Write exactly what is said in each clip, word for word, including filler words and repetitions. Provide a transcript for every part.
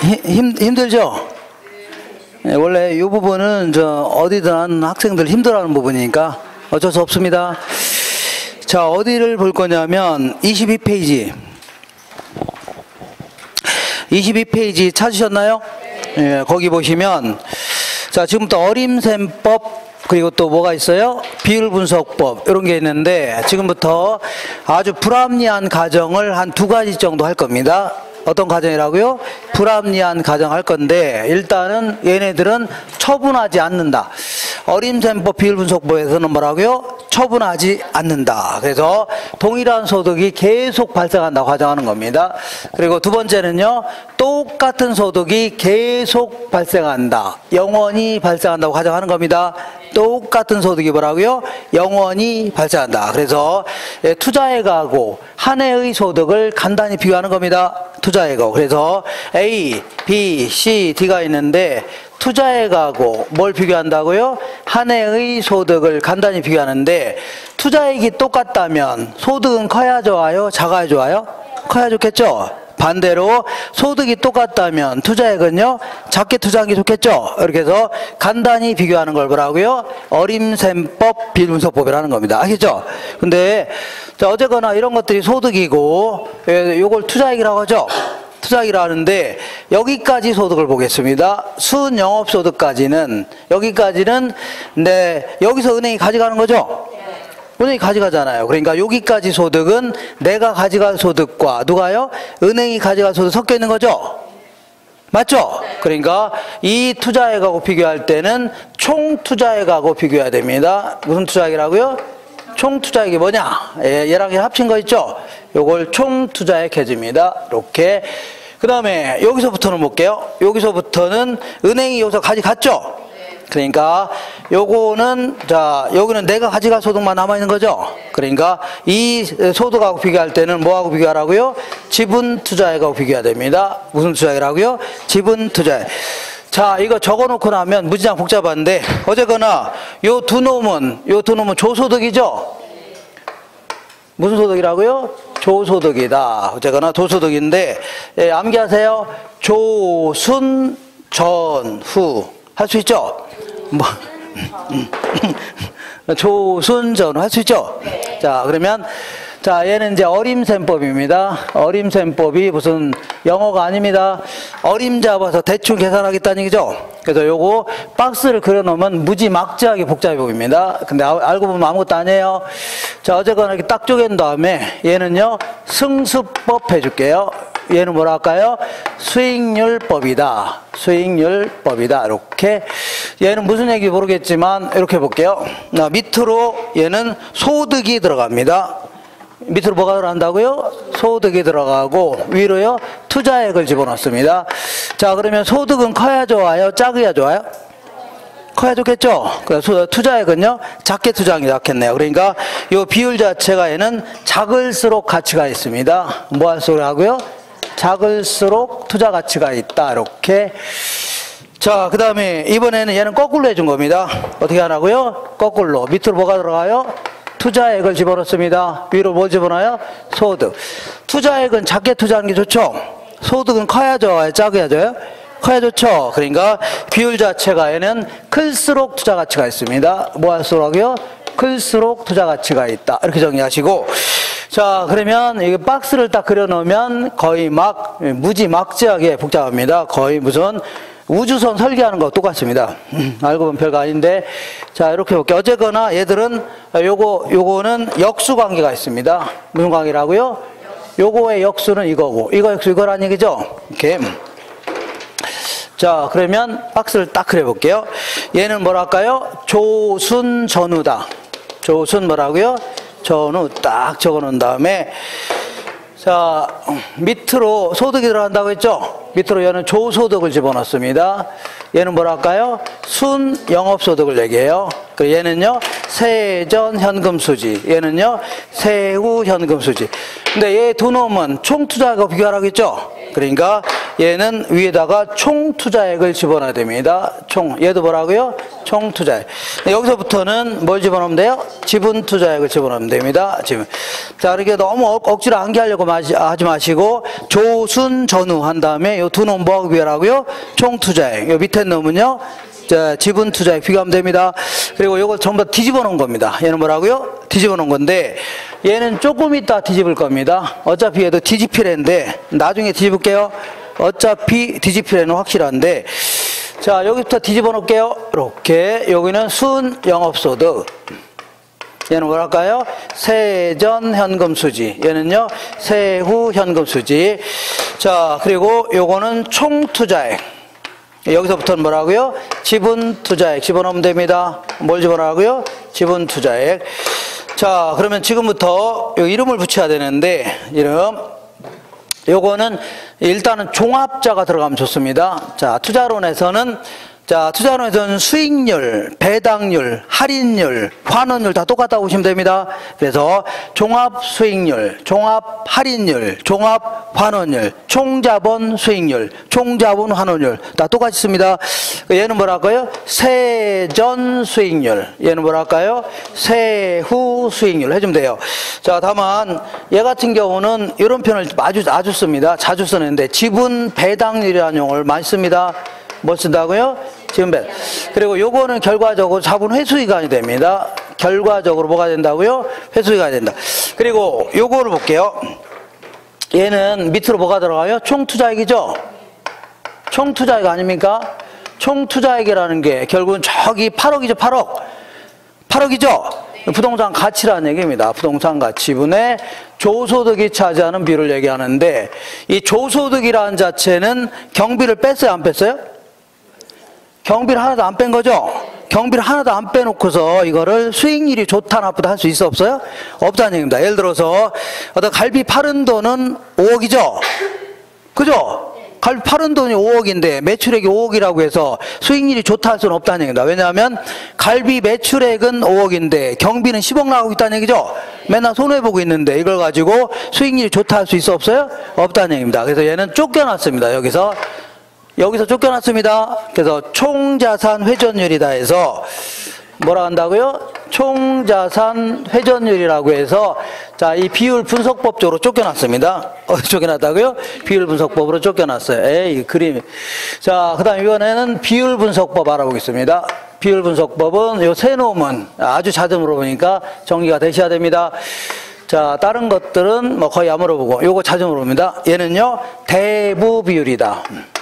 힘, 힘들죠? 네, 원래 이 부분은 저 어디든 하는 학생들 힘들어하는 부분이니까 어쩔 수 없습니다. 자, 어디를 볼 거냐면 이십이 페이지. 이십이 페이지 찾으셨나요? 네, 거기 보시면 자, 지금부터 어림셈법 그리고 또 뭐가 있어요? 비율분석법 이런 게 있는데 지금부터 아주 불합리한 가정을 한 두 가지 정도 할 겁니다. 어떤 가정이라고요? 불합리한 가정 할 건데 일단은 얘네들은 처분하지 않는다. 어림셈법 비율분석법에서는 뭐라고요? 처분하지 않는다. 그래서 동일한 소득이 계속 발생한다고 가정하는 겁니다. 그리고 두 번째는요, 똑같은 소득이 계속 발생한다. 영원히 발생한다고 가정하는 겁니다. 똑같은 소득이 뭐라고요? 영원히 발생한다. 그래서 투자액하고 한 해의 소득을 간단히 비교하는 겁니다. 투자액하고. 그래서 A, B, C, D가 있는데 투자액하고 뭘 비교한다고요? 한 해의 소득을 간단히 비교하는데 투자액이 똑같다면 소득은 커야 좋아요? 작아야 좋아요? 커야 좋겠죠? 반대로 소득이 똑같다면 투자액은요? 작게 투자하는 게 좋겠죠? 이렇게 해서 간단히 비교하는 걸 뭐라고요? 어림셈법 비율분석법이라는 겁니다. 아시죠? 근데 자, 어쨌거나 이런 것들이 소득이고 요걸 투자액이라고 하죠? 투자액이라 하는데 여기까지 소득을 보겠습니다. 순영업소득까지는 여기까지는 네, 여기서 은행이 가져가는 거죠? 은행이 가져가잖아요. 그러니까 여기까지 소득은 내가 가져갈 소득과 누가요? 은행이 가져갈 소득 섞여 있는 거죠? 맞죠? 그러니까 이 투자액하고 비교할 때는 총 투자액하고 비교해야 됩니다. 무슨 투자액이라고요? 총 투자액이 뭐냐? 예, 얘랑 얘 합친 거 있죠? 요걸 총 투자액 해줍니다. 이렇게. 그 다음에 여기서부터는 볼게요. 여기서부터는 은행이 여기서 가져갔죠? 그러니까 요거는 자 여기는 내가 가져갈 소득만 남아있는 거죠. 그러니까 이 소득하고 비교할 때는 뭐하고 비교하라고요? 지분 투자액하고 비교해야 됩니다. 무슨 투자액이라고요? 지분 투자액. 자, 이거 적어놓고 나면 무지장 복잡한데 어쨌거나 요 두 놈은 요 두 놈은 조소득이죠. 무슨 소득이라고요? 조소득이다. 어쨌거나 조소득인데 예, 암기하세요. 조순 전후 할 수 있죠? 뭐 조순전후 할 수 있죠? 자, 그러면 자, 얘는 이제 어림셈법입니다. 어림셈법이 무슨 영어가 아닙니다. 어림 잡아서 대충 계산하겠다는 얘기죠. 그래서 요거 박스를 그려놓으면 무지막지하게 복잡해 보입니다. 근데 아, 알고 보면 아무것도 아니에요. 자, 어쨌거나 이렇게 딱 쪼갠 다음에 얘는요 승수법 해줄게요. 얘는 뭐라 할까요? 수익률법이다. 수익률법이다. 이렇게. 얘는 무슨 얘기 모르겠지만 이렇게 볼게요. 나 밑으로 얘는 소득이 들어갑니다. 밑으로 뭐가 들어간다고요? 소득이 들어가고 위로요 투자액을 집어넣습니다. 자, 그러면 소득은 커야 좋아요? 작아야 좋아요? 커야 좋겠죠? 그래서 투자액은요 작게 투자하는 게 낫겠네요. 그러니까 이 비율 자체가 얘는 작을수록 가치가 있습니다. 뭐 할수록 하고요? 작을수록 투자 가치가 있다. 이렇게. 자, 그 다음에 이번에는 얘는 거꾸로 해준 겁니다. 어떻게 하라고요? 거꾸로. 밑으로 뭐가 들어가요? 투자액을 집어넣습니다. 위로 뭐 집어넣어요? 소득. 투자액은 작게 투자하는 게 좋죠? 소득은 커야 좋아요? 작아야 좋아요? 커야 좋죠? 그러니까 비율 자체가 얘는 클수록 투자 가치가 있습니다. 뭐 할수록이요? 클수록 투자 가치가 있다. 이렇게 정리하시고. 자, 그러면 이 박스를 딱 그려 놓으면 거의 막 무지막지하게 복잡합니다. 거의 무슨 우주선 설계하는 거 똑같습니다. 음, 알고 보면 별거 아닌데. 자, 이렇게 볼게요. 어쨌거나 얘들은 요거 요거는 역수 관계가 있습니다. 무슨 관계라고요? 요거의 역수는 이거고 이거 역수 이거란 얘기죠. 이렇게. 자, 그러면 박스를 딱 그려 볼게요. 얘는 뭐랄까요? 조순 전후다. 조순 뭐라고요? 전후 딱 적어 놓은 다음에 자, 밑으로 소득이 들어간다고 했죠? 밑으로 얘는 조소득을 집어넣습니다. 얘는 뭐랄까요? 순영업소득을 얘기해요. 그 얘는요 세전 현금수지, 얘는요 세후 현금수지. 근데 얘 두 놈은 총투자하고 비교하라고 했죠? 그러니까 얘는 위에다가 총 투자액을 집어넣어야 됩니다. 총. 얘도 뭐라고요? 총 투자액. 여기서부터는 뭘 집어넣으면 돼요? 지분 투자액을 집어넣으면 됩니다. 지금. 자, 이렇게 너무 억, 억지로 암기하려고 마시, 하지 마시고, 조순, 전후 한 다음에 요 두 놈 뭐하고 비교하라고요? 총 투자액. 요 밑에 놈은요? 자, 지분 투자액 비교하면 됩니다. 그리고 요걸 전부 다 뒤집어 놓은 겁니다. 얘는 뭐라고요? 뒤집어 놓은 건데, 얘는 조금 이따 뒤집을 겁니다. 어차피 얘도 뒤집히랜데, 나중에 뒤집을게요. 어차피 뒤집히래는 확실한데, 자, 여기부터 뒤집어 놓을게요. 이렇게. 여기는 순 영업소득. 얘는 뭐랄까요? 세전 현금 수지. 얘는요, 세후 현금 수지. 자, 그리고 요거는 총 투자액. 여기서부터는 뭐라고요? 지분 투자액 집어넣으면 됩니다. 뭘 집어넣으라고요? 지분 투자액. 자, 그러면 지금부터 요 이름을 붙여야 되는데, 이름. 요거는 일단은 종합자가 들어가면 좋습니다. 자, 투자론에서는 자, 투자론에서는 수익률, 배당률, 할인율, 환원율 다 똑같다고 보시면 됩니다. 그래서 종합 수익률, 종합 할인율, 종합 환원율, 총자본 수익률, 총자본 환원율 다 똑같이 씁니다. 얘는 뭐랄까요? 세전 수익률. 얘는 뭐랄까요? 세후 수익률 해주면 돼요. 자, 다만 얘 같은 경우는 이런 표현을 아주 아주 씁니다. 자주 쓰는데 지분 배당률이라는 용어를 많이 씁니다. 뭐 쓴다고요? 지분 배당. 그리고 요거는 결과적으로 자본 회수 기간이 됩니다. 결과적으로 뭐가 된다고요? 회수 기간이 된다. 그리고 요거를 볼게요. 얘는 밑으로 뭐가 들어가요? 총투자액이죠? 총투자액 아닙니까? 총투자액이라는 게 결국은 저기 팔억이죠, 팔억. 팔억이죠? 부동산 가치라는 얘기입니다. 부동산 가치분의 조소득이 차지하는 비율을 얘기하는데, 이 조소득이라는 자체는 경비를 뺐어요, 안 뺐어요? 경비를 하나도 안 뺀 거죠? 경비를 하나도 안 빼놓고서 이거를 수익률이 좋다 나쁘다 할 수 있어 없어요? 없다는 얘기입니다. 예를 들어서 어떤 갈비 파는 돈은 오억이죠? 그죠? 갈비 파는 돈이 오억인데 매출액이 오억이라고 해서 수익률이 좋다 할 수는 없다는 얘기입니다. 왜냐하면 갈비 매출액은 오억인데 경비는 십억 나가고 있다는 얘기죠? 맨날 손해보고 있는데 이걸 가지고 수익률이 좋다 할 수 있어 없어요? 없다는 얘기입니다. 그래서 얘는 쫓겨났습니다. 여기서 여기서 쫓겨났습니다. 그래서 총자산 회전율이다 해서 뭐라 한다고요? 총자산 회전율이라고 해서 자, 이 비율 분석법적으로 쫓겨났습니다. 어, 쫓겨났다고요? 비율 분석법으로 쫓겨났어요. 에이, 그림. 자, 그 다음 이번에는 비율 분석법 알아보겠습니다. 비율 분석법은 요 세 놈은 아주 자주 물어보니까 정리가 되셔야 됩니다. 자, 다른 것들은 뭐 거의 안 물어보고 요거 자주 물어봅니다. 얘는요, 대부 비율이다.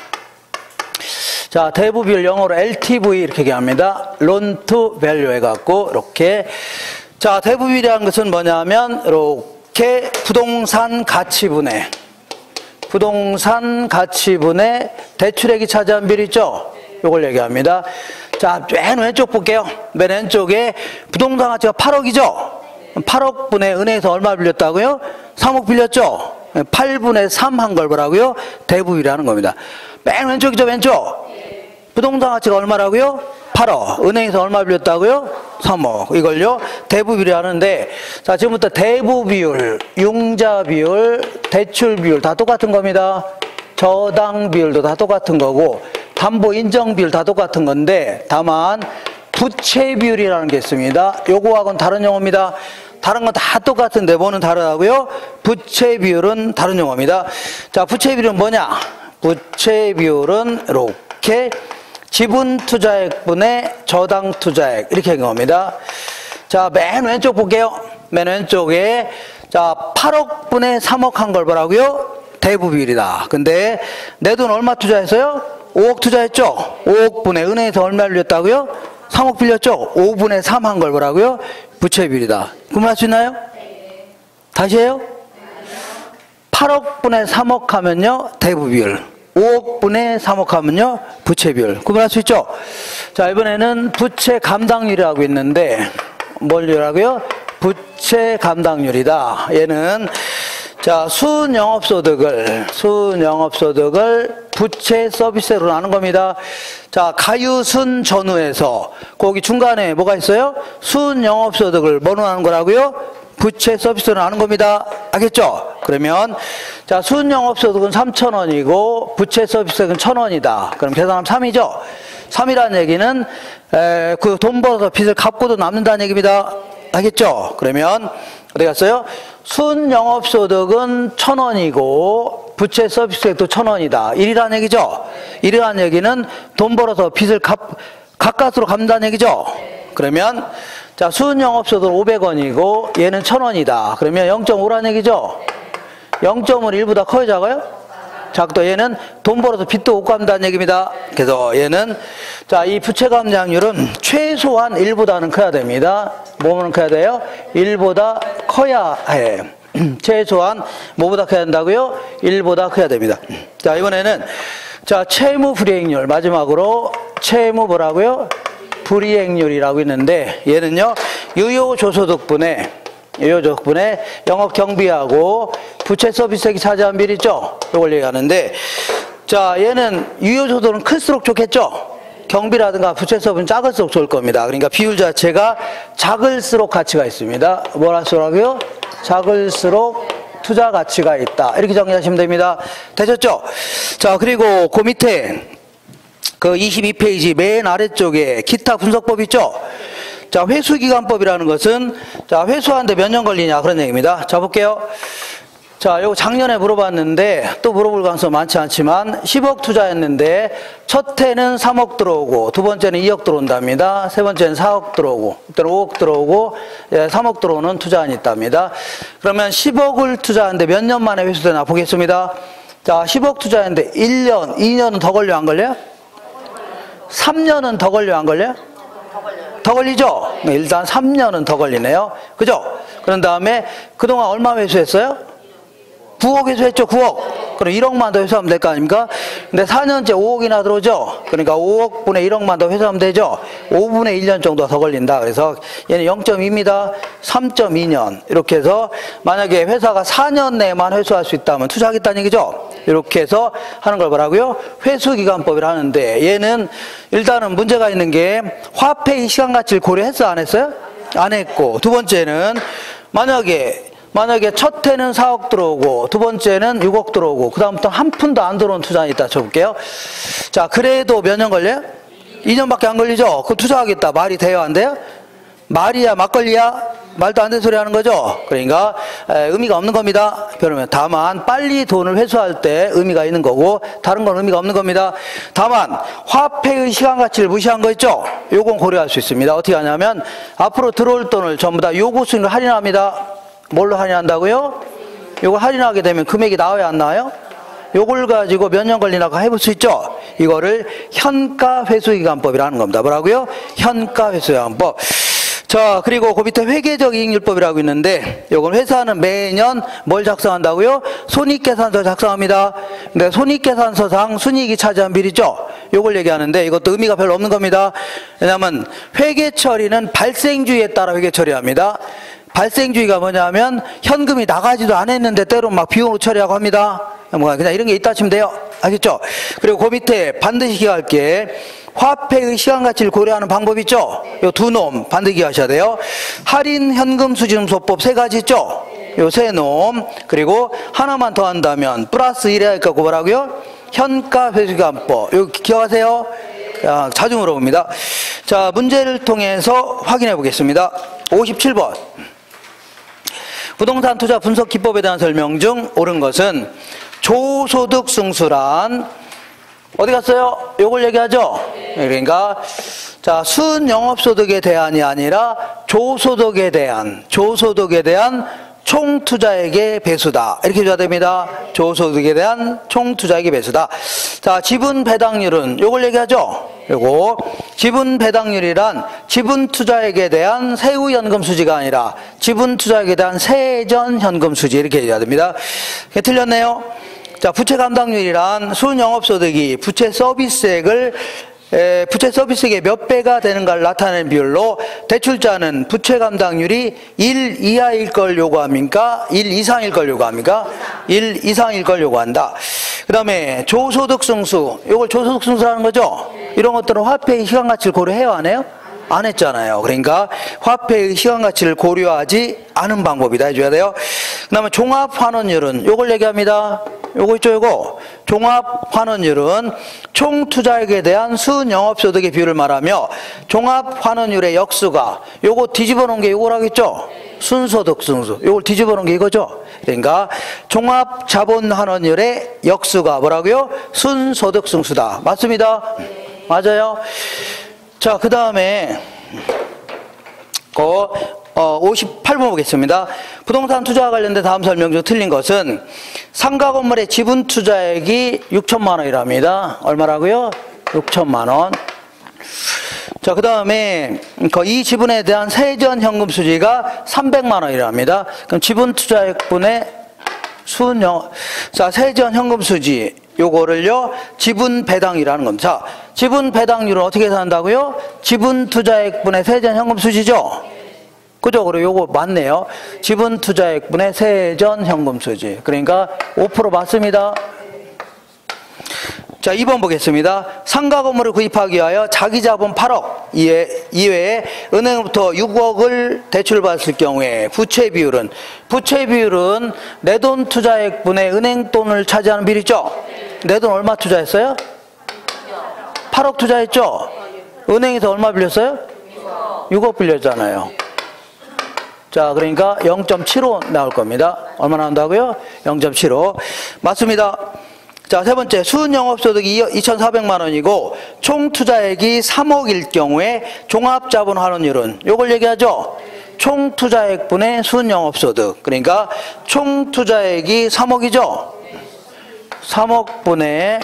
자, 대부 비율 영어로 엘티브이 이렇게 얘기합니다. 론 투 밸류 해갖고 이렇게. 자, 대부 비율이라는 것은 뭐냐면 이렇게 부동산 가치분의 부동산 가치분의 대출액이 차지한 비율 있죠? 요걸 얘기합니다. 자, 맨 왼쪽 볼게요. 맨 왼쪽에 부동산 가치가 팔억이죠? 팔억분의 은행에서 얼마 빌렸다고요? 삼억 빌렸죠? 팔분의 삼 한 걸 뭐라고요? 대부 비율이라는 겁니다. 맨 왼쪽이죠, 왼쪽? 부동산 가치가 얼마라고요? 팔억. 은행에서 얼마 빌렸다고요? 삼억. 이걸요, 대부 비율이 하는데, 자, 지금부터 대부 비율, 융자 비율, 대출 비율 다 똑같은 겁니다. 저당 비율도 다 똑같은 거고, 담보 인정 비율 다 똑같은 건데, 다만, 부채 비율이라는 게 있습니다. 요거하고는 다른 용어입니다. 다른 건 다 똑같은데, 뭐는 다르다고요? 부채 비율은 다른 용어입니다. 자, 부채 비율은 뭐냐? 부채 비율은 이렇게 지분 투자액분의 저당 투자액 이렇게 한 겁니다. 자, 맨 왼쪽 볼게요. 맨 왼쪽에 자, 팔억분의 삼억 한 걸 뭐라고요? 대부 비율이다. 근데 내 돈 얼마 투자했어요? 오억 투자했죠? 오억분의 은행에서 얼마 빌렸다고요? 삼억 빌렸죠? 오분의 삼 한 걸 뭐라고요? 부채 비율이다. 구분할 수 있나요? 다시 해요? 팔억분의 삼억 하면요, 대부 비율. 오억분의 삼억 하면요, 부채 비율. 구분할 수 있죠? 자, 이번에는 부채 감당률이라고 있는데, 뭘 율하고요? 부채 감당률이다. 얘는, 자, 순영업소득을, 순영업소득을 부채 서비스로 나눈 겁니다. 자, 가유순 전후에서, 거기 중간에 뭐가 있어요? 순영업소득을 뭐로 나눈 거라고요? 부채 서비스는 아는 겁니다. 알겠죠? 그러면 자, 순영업소득은 삼천 원이고 부채 서비스액은 천 원이다. 그럼 계산하면 삼이죠? 삼이라는 얘기는 에, 그 돈 벌어서 빚을 갚고도 남는다는 얘기입니다. 알겠죠? 그러면 어디 갔어요? 순영업소득은 천 원이고 부채 서비스액도 천 원이다. 일이라는 얘기죠? 일이라는 얘기는 돈 벌어서 빚을 갚, 가까스로 갚는다는 얘기죠? 그러면 자, 순영업소득은 오백 원이고 얘는 천 원이다. 그러면 영 점 오라는 얘기죠? 영 점 오는 일보다 커요, 작아요? 작도 얘는 돈 벌어서 빚도 못 갚는다는 얘기입니다. 그래서 얘는 자, 이 부채 감량률은 최소한 일보다는 커야 됩니다. 뭐만 커야 돼요? 일보다 커야 해. 최소한 뭐보다 커야 된다고요? 일보다 커야 됩니다. 자, 이번에는 자, 채무 불이행률 마지막으로 채무 뭐라고요? 불이행률이라고 있는데 얘는요, 유효조소득분의 유효조소득분의 영업 경비하고 부채 서비스액이 차지한 비리죠. 이걸 얘기하는데 자, 얘는 유효조소득은 클수록 좋겠죠. 경비라든가 부채 서비스는 작을수록 좋을 겁니다. 그러니까 비율 자체가 작을수록 가치가 있습니다. 뭐랄수록요? 작을수록 투자 가치가 있다. 이렇게 정리하시면 됩니다. 되셨죠? 자, 그리고 그 밑에 그 이십이 페이지 맨 아래쪽에 기타 분석법 있죠? 자, 회수기간법이라는 것은 자, 회수하는데 몇 년 걸리냐 그런 얘기입니다. 자, 볼게요. 자, 요거 작년에 물어봤는데 또 물어볼 가능성 많지 않지만 십억 투자했는데 첫 해는 삼억 들어오고 두 번째는 이억 들어온답니다. 세 번째는 사억 들어오고 또는 오억 들어오고 예, 삼억 들어오는 투자안이 있답니다. 그러면 십억을 투자하는데 몇 년 만에 회수되나 보겠습니다. 자, 십억 투자했는데 일 년, 이 년은 더 걸려 안 걸려요? 삼 년은 더 걸려 안 걸려요? 더 걸리죠? 네, 일단 삼 년은 더 걸리네요. 그죠? 그런 다음에 그동안 얼마 회수했어요? 구억 회수했죠, 구억. 그럼 일억만 더 회수하면 될 거 아닙니까? 근데 사 년째 오억이나 들어오죠? 그러니까 오억 분의 일억만 더 회수하면 되죠? 오분의 일 년 정도 더 걸린다. 그래서 얘는 영 점 이입니다. 삼 점 이 년. 이렇게 해서 만약에 회사가 사 년 내만 회수할 수 있다면 투자하겠다는 얘기죠? 이렇게 해서 하는 걸 뭐라고요? 회수기간법이라 하는데 얘는 일단은 문제가 있는 게 화폐의 시간가치를 고려했어, 안 했어요? 안 했고, 두 번째는 만약에 만약에 첫 해는 사억 들어오고 두 번째는 육억 들어오고 그 다음부터 한 푼도 안 들어온 투자가 있다 쳐볼게요. 자, 그래도 몇 년 걸려요? 이 년밖에 안 걸리죠? 그럼 투자하겠다. 말이 돼요, 안 돼요? 말이야 막걸리야? 말도 안 되는 소리 하는 거죠? 그러니까 에, 의미가 없는 겁니다. 그러면 다만 빨리 돈을 회수할 때 의미가 있는 거고 다른 건 의미가 없는 겁니다. 다만 화폐의 시간 가치를 무시한 거 있죠? 요건 고려할 수 있습니다. 어떻게 하냐면 앞으로 들어올 돈을 전부 다 요구 수익률 할인합니다. 뭘로 할인한다고요? 요걸 할인하게 되면 금액이 나와요, 안 나와요? 요걸 가지고 몇 년 걸리나 해볼 수 있죠? 이거를 현가 회수기간법이라는 겁니다. 뭐라고요? 현가 회수기간법. 자, 그리고 그 밑에 회계적 이익률법이라고 있는데 요건 회사는 매년 뭘 작성한다고요? 손익계산서 작성합니다. 근데 손익계산서상 순이익이 차지한 비리죠? 요걸 얘기하는데 이것도 의미가 별로 없는 겁니다. 왜냐하면 회계처리는 발생주의에 따라 회계처리합니다. 발생주의가 뭐냐면 현금이 나가지도 않았는데 때론 막 비용으로 처리하고 합니다. 뭐 그냥 이런 게 있다 치면 돼요. 알겠죠? 그리고 그 밑에 반드시 기억할 게 화폐의 시간 가치를 고려하는 방법 있죠? 요 두 놈 반드시 기억하셔야 돼요. 할인 현금 수지름소법 세 가지 있죠? 요 세 놈. 그리고 하나만 더 한다면 플러스 일해야 할까 뭐라고요? 현가 회수기간법. 요 기억하세요? 야, 자주 물어봅니다. 자, 문제를 통해서 확인해 보겠습니다. 오십칠 번. 부동산 투자 분석 기법에 대한 설명 중 옳은 것은 조소득 승수란 어디 갔어요? 요걸 얘기하죠? 그러니까 자, 순영업소득에 대한이 아니라 조소득에 대한 조소득에 대한 총투자액의 배수다. 이렇게 줘야 됩니다. 조소득에 대한 총투자액의 배수다. 자, 지분 배당률은 요걸 얘기하죠? 요거 지분 배당률이란 지분 투자액에 대한 세후 현금 수지가 아니라 지분 투자액에 대한 세전 현금 수지 이렇게 얘기해야 됩니다. 틀렸네요. 자, 부채 감당률이란 순영업소득이 부채 서비스액을 에, 부채 서비스액의 몇 배가 되는가를 나타내는 비율로 대출자는 부채 감당률이 일 이하일 걸 요구합니까? 일 이상일 걸 요구합니까? 일 이상일 걸 요구한다. 그 다음에 조소득 승수, 이걸 조소득 승수라는 거죠? 이런 것들은 화폐의 시간 가치를 고려해요, 안 해요? 안 했잖아요. 그러니까 화폐의 시간 가치를 고려하지 않은 방법이다 해줘야 돼요. 그 다음에 종합환원율은 요걸 얘기합니다. 요거 있죠, 요거. 종합환원율은 총 투자액에 대한 순영업소득의 비율을 말하며 종합환원율의 역수가 요거 뒤집어 놓은 게 요거라겠죠? 순소득 승수. 요걸 뒤집어 놓은 게 이거죠? 그러니까 종합자본환원율의 역수가 뭐라고요? 순소득 승수다. 맞습니다? 맞아요? 자, 그 다음에 그 어, 오십팔 번 보겠습니다. 부동산 투자와 관련된 다음 설명 중 틀린 것은 상가 건물의 지분 투자액이 육천만 원이랍니다. 얼마라고요? 육천만 원. 자, 그 다음에 이 지분에 대한 세전 현금 수지가 삼백만 원이랍니다. 그럼 지분 투자액분의 순영, 자, 세전 현금 수지, 요거를요, 지분 배당이라는 겁니다. 자, 지분 배당률은 어떻게 계산한다고요? 지분 투자액분의 세전 현금 수지죠? 그죠? 그리고 요거 맞네요. 지분 투자액분의 세전 현금 수지. 그러니까 오 퍼센트 맞습니다. 자, 이 번 보겠습니다. 상가 건물을 구입하기 위하여 자기 자본 팔억 이외에 은행으로부터 육억을 대출받았을 경우에 부채 비율은, 부채 비율은 내 돈 투자액분의 은행 돈을 차지하는 비율이죠? 내 돈 얼마 투자했어요? 팔억 투자했죠? 은행에서 얼마 빌렸어요? 육억 빌렸잖아요. 자, 그러니까 영 점 칠오 나올 겁니다. 얼마 나온다고요? 영 점 칠오. 맞습니다. 자, 세 번째, 순영업소득이 이천사백만 원이고 총 투자액이 삼억일 경우에 종합자본환원율은 요걸 얘기하죠? 총 투자액분의 순영업소득. 그러니까 총 투자액이 삼억이죠? 삼억분의,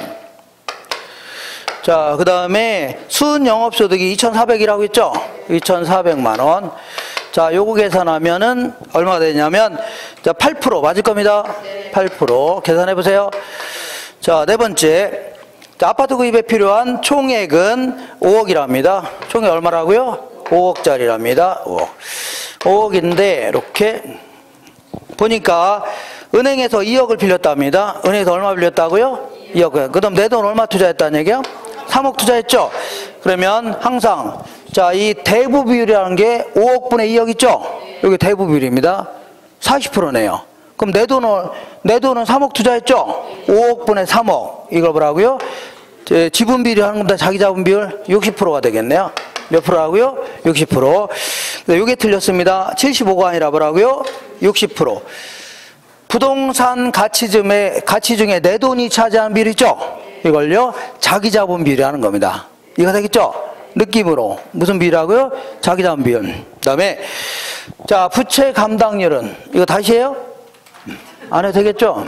자, 그 다음에 순영업소득이 이천사백이라고 했죠? 이천사백만 원. 자, 요거 계산하면은 얼마가 되냐면, 자, 팔 퍼센트 맞을 겁니다. 팔 퍼센트 계산해 보세요. 자, 네 번째. 자, 아파트 구입에 필요한 총액은 오억이랍니다. 총액 얼마라고요? 오억짜리랍니다. 오억. 오억인데, 이렇게 보니까 은행에서 이억을 빌렸답니다. 은행에서 얼마 빌렸다고요? 이억. 그 다음 내 돈 얼마 투자했다는 얘기야? 삼억 투자했죠? 그러면 항상, 자, 이 대부 비율이라는 게 오억분의 이억 있죠? 여기 대부 비율입니다. 사십 퍼센트네요. 그럼 내 돈을, 내 돈은 삼억 투자했죠? 오억분의 삼억. 이걸 뭐라고요? 지분 비율 하는 겁니다. 자기 자본 비율 육십 퍼센트가 되겠네요. 몇 프로라고요? 육십 퍼센트. 이게 틀렸습니다. 칠십오가 아니라 뭐라고요? 육십 퍼센트. 부동산 가치 중에, 가치 중에 내 돈이 차지하는 비율 있죠? 이걸요, 자기 자본 비율이라는 겁니다. 이거 되겠죠? 느낌으로. 무슨 비율이라고요? 자기 자본 비율. 그 다음에, 자, 부채 감당률은, 이거 다시 해요? 안 해도 되겠죠?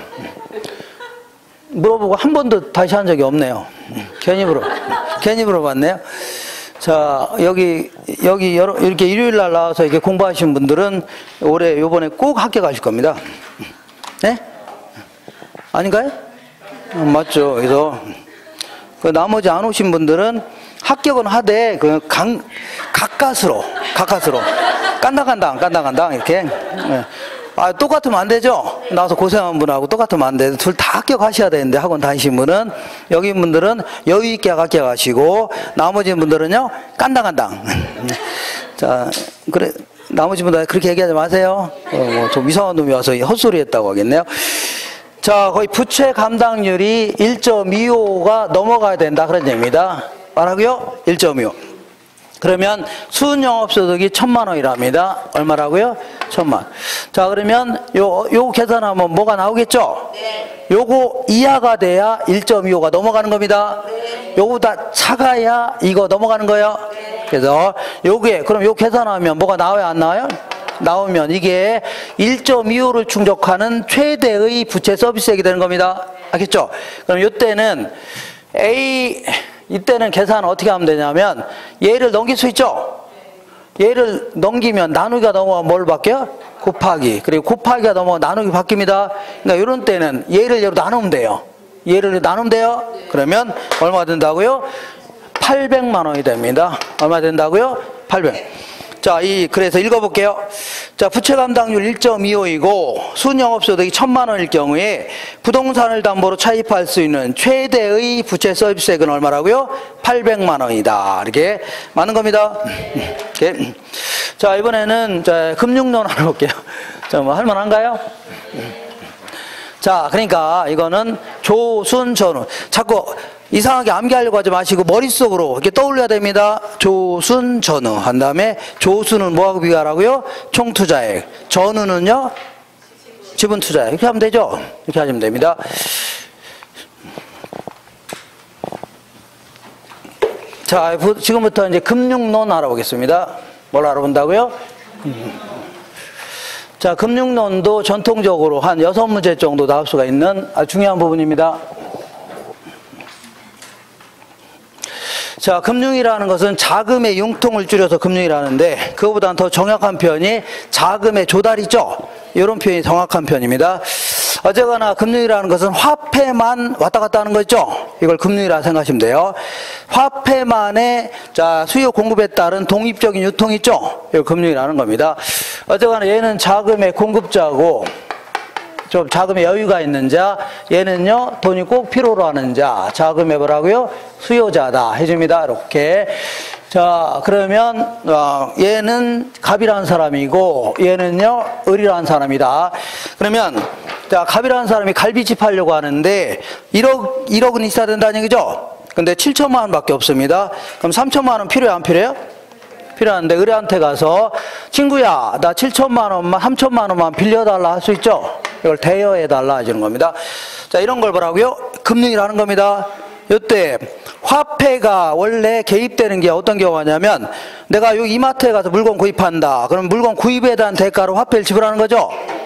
물어보고 한 번도 다시 한 적이 없네요. 괜히 물어, 괜히 물어봤네요. 자, 여기, 여기, 여러, 이렇게 일요일 날 나와서 이렇게 공부하신 분들은 올해, 요번에 꼭 합격하실 겁니다. 네? 아닌가요? 어, 맞죠. 그래서, 그 나머지 안 오신 분들은 합격은 하되, 그, 강, 가까스로, 가까스로. 깐당깐당, 깐당깐당, 이렇게. 네. 아, 똑같으면 안 되죠? 나와서 고생한 분하고 똑같으면 안 돼. 둘 다 합격하셔야 되는데, 학원 다니신 분은. 여기 분들은 여유있게 합격하시고, 나머지 분들은요, 깐당깐당. 자, 그래, 나머지 분들 그렇게 얘기하지 마세요. 어, 뭐 좀 이상한 놈이 와서 헛소리 했다고 하겠네요. 자, 거의 부채 감당률이 일 점 이오가 넘어가야 된다. 그런 얘기입니다. 뭐라고요? 일 점 이오. 그러면 순영업소득이 천만 원이랍니다. 얼마라고요? 천만. 자, 그러면 요, 요 계산하면 뭐가 나오겠죠? 네. 요거 이하가 돼야 일 점 이오가 넘어가는 겁니다. 네. 요거보다 차가야 이거 넘어가는 거예요. 네. 그래서 요게, 그럼 요 계산하면 뭐가 나와요? 안 나와요? 나오면 이게 일 점 이오를 충족하는 최대의 부채 서비스액이 되는 겁니다. 알겠죠? 그럼 요때는 A, 이때는 계산 어떻게 하면 되냐면 얘를 넘길 수 있죠? 얘를 넘기면 나누기가 넘어가면 뭘 바뀌어요? 곱하기. 그리고 곱하기가 넘어가면 나누기 바뀝니다. 그러니까 이런 때는 얘를 얘로 나누면 돼요. 얘를 나누면 돼요. 그러면 얼마 된다고요? 팔백만 원이 됩니다. 얼마 된다고요? 팔백. 자, 이, 그래서 읽어볼게요. 자, 부채 감당률 일 점 이오이고, 순영업소득이 천만 원일 경우에 부동산을 담보로 차입할 수 있는 최대의 부채 서비스액은 얼마라고요? 팔백만 원이다. 이렇게 많은 겁니다. 이렇게. 자, 이번에는, 자, 금융론 하나 볼게요. 자, 뭐, 할만한가요? 자, 그러니까 이거는 조순, 전후. 자꾸 이상하게 암기하려고 하지 마시고 머릿속으로 이렇게 떠올려야 됩니다. 조순, 전후. 한 다음에 조순은 뭐하고 비교하라고요? 총투자액. 전후는요? 지분투자액. 이렇게 하면 되죠? 이렇게 하시면 됩니다. 자, 지금부터 이제 금융론 알아보겠습니다. 뭘 알아본다고요? 자, 금융론도 전통적으로 한 여섯 문제 정도 나올 수가 있는 아주 중요한 부분입니다. 자, 금융이라는 것은 자금의 융통을 줄여서 금융이라는데 그거보다는 더 정확한 표현이 자금의 조달이죠. 이런 표현이 정확한 표현입니다. 어쨌거나 금융이라는 것은 화폐만 왔다 갔다 하는 거죠. 이걸 금융이라 생각하시면 돼요. 화폐만의 자 수요 공급에 따른 독립적인 유통이 있죠. 이걸 금융이라는 겁니다. 어쨌거나 얘는 자금의 공급자고 좀 자금의 여유가 있는 자, 얘는요 돈이 꼭 필요로 하는 자, 자금의 뭐라고요? 수요자다 해줍니다. 이렇게. 자, 그러면 어, 얘는 갑이라는 사람이고 얘는요 을이라는 사람이다. 그러면 자, 갑이라는 사람이 갈비집 하려고 하는데 일억, 일억은 있어야 된다는 얘기죠. 근데 칠천만 원밖에 없습니다. 그럼 삼천만 원 필요해 안 필요해요? 필요한데 을한테 가서 친구야 나 칠천만 원만 삼천만 원만 빌려달라 할 수 있죠. 이걸 대여해달라 해주는 겁니다. 자, 이런 걸 뭐라고요? 금융이라는 겁니다. 이때 화폐가 원래 개입되는 게 어떤 경우냐면 내가 여기 이마트에 가서 물건 구입한다. 그럼 물건 구입에 대한 대가로 화폐를 지불하는 거죠.